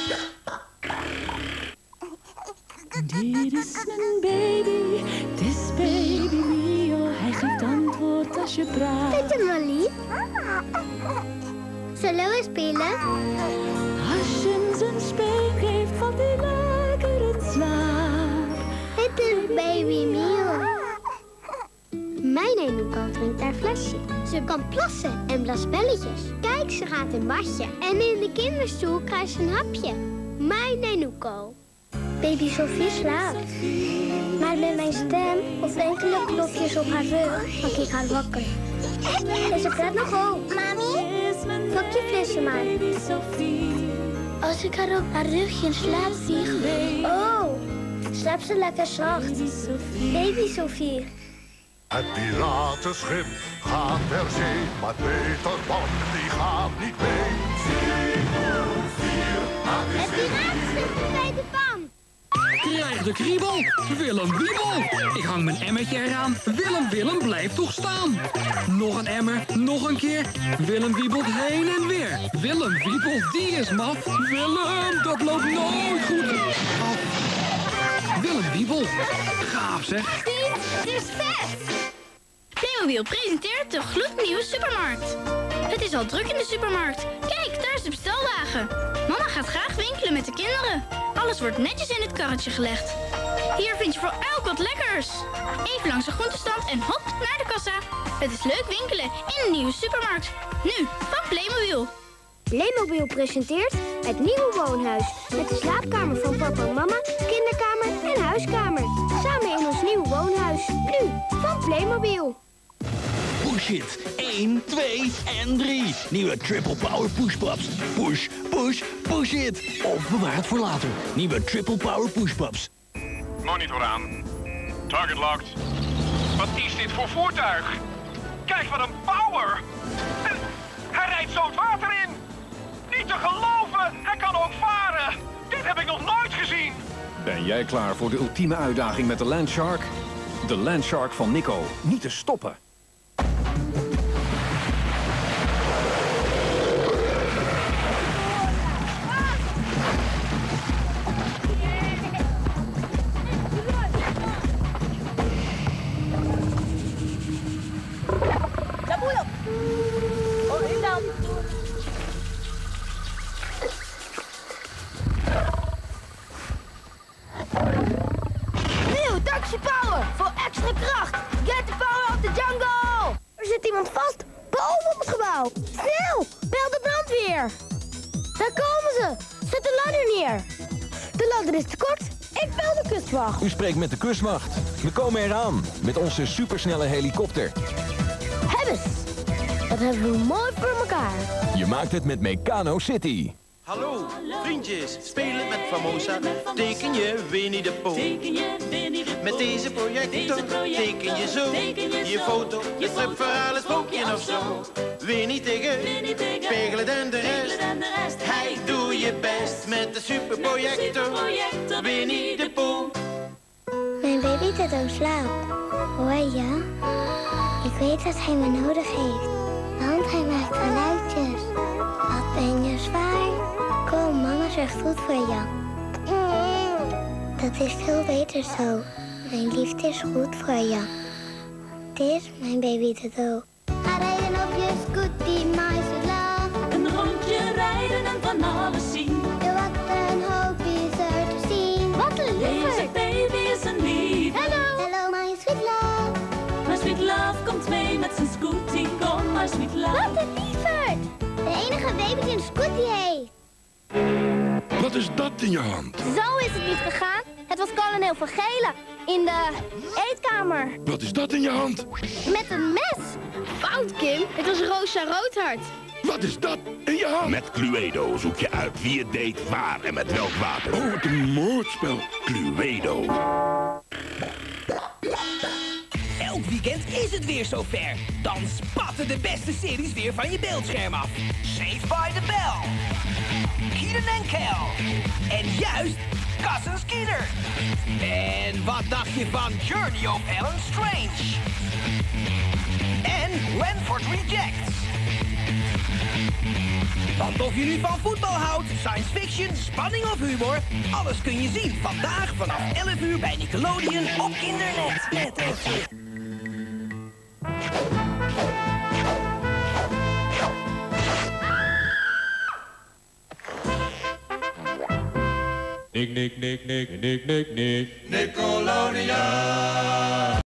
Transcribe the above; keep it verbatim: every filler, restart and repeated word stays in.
Dit is mijn baby, dit is baby Mio. Hij geeft antwoord als je praat. Vind je hem wel lief? Zullen we spelen? Als je hem zijn speen geeft, valt hij lekker in slaap. Dit is baby Mio. Mijn Enuco drinkt haar flesje. Ze kan plassen en blaast belletjes. Kijk, ze gaat in badje. En in de kinderstoel krijgt ze een hapje. Mijn Enuco. Baby Sophie slaapt. Maar met mijn stem of enkele klopjes op haar rug maak ik haar wakker. En ze praat nog op. Mami, pak je flesje maar. Als ik haar op haar rugje in slaap zie. Oh, slaapt ze lekker zacht. Baby Sophie. Het piratenschip gaat ter zee, maar Peter Pan die gaat niet mee. Het piratenschip van Peter Pan. Krijg de kriebel, Willem Wiebel. Ik hang mijn emmertje eraan, Willem Willem blijft toch staan. Nog een emmer, nog een keer, Willem wiebelt heen en weer. Willem Wiebel, die is maf, Willem, dat loopt nooit goed af. Willem Wiebel, gaaf zeg. Dit is vet! Playmobil presenteert de gloednieuwe supermarkt. Het is al druk in de supermarkt. Kijk, daar is de bestelwagen. Mama gaat graag winkelen met de kinderen. Alles wordt netjes in het karretje gelegd. Hier vind je voor elk wat lekkers. Even langs de groentestand en hop, naar de kassa. Het is leuk winkelen in een nieuwe supermarkt. Nu, van Playmobil. Playmobil presenteert het nieuwe woonhuis. Met de slaapkamer van papa en mama, kinderkamer en huiskamer. Samen in ons nieuwe woonhuis. Nu, van Playmobil. Push it. één, twee en drie. Nieuwe Triple Power Push Pups. Push, push, push it. Of bewaar het voor later. Nieuwe Triple Power Push Pups. Monitor aan. Target locked. Wat is dit voor voertuig? Kijk wat een power! En hij rijdt zo het water in! Niet te geloven! Hij kan ook varen! Dit heb ik nog nooit gezien! Ben jij klaar voor de ultieme uitdaging met de Landshark? De Landshark van Nico. Niet te stoppen. Nieuw Taxi Power voor extra kracht. Get the power of the jungle. Er zit iemand vast boven op het gebouw. Snel, bel de brandweer. Daar komen ze. Zet de ladder neer. De ladder is te kort. Ik bel de kustwacht. U spreekt met de kustwacht. We komen eraan met onze supersnelle helikopter. Hebbes. Dat hebben we mooi voor elkaar. Je maakt het met Meccano City. Hallo, vriendjes, spelen met Famosa. Teken je Winnie de Pooh. Met deze projector teken je zo je foto. Het stripverhaal, het sprookje of zo. Winnie tegen Pegelen en de rest. Hij doe je best met de superprojector. Winnie de Pooh. Mijn baby Toto slaapt. Hoor je? Ik weet dat hij me nodig heeft. Want hij maakt geluidjes. Wat ben je zwaar? Kom, mama zorgt goed voor je. Dat is veel beter zo. Mijn liefde is goed voor je. Dit is mijn baby Toto. Ga rijden op je scooty, maïsla. Een rondje rijden en van alles zien. Je wat een hoop is er te zien. Wat een liefde. Deze baby is een lief. Hallo. Hallo, my sweet love. My sweet love komt mee met zijn scooty. Kom, my sweet love. Wat een lieverd. De enige baby die een scooty heeft. Wat is dat in je hand? Zo is het niet gegaan. Het was kolonel van Gele in de eetkamer. Wat is dat in je hand? Met een mes. Fout, Kim. Het was Rosa Roodhart. Wat is dat in je hand? Met Cluedo zoek je uit wie het deed, waar en met welk water. Oh, wat een moordspel. Cluedo. Elk weekend is het weer zover. Dan spatten de beste series weer van je beeldscherm af. Saved by the Bell. Keenan en Kel. En juist Gus en Skinner. En wat dacht je van Journey of Ellen Strange? En Renford Rejects. Want of je nu van voetbal houdt, science fiction, spanning of humor, alles kun je zien vandaag vanaf elf uur bij Nickelodeon op Kindernet. Net, net, net. Nick, Nick, Nick, Nick, Nick, Nick, Nick. Nickelodeon.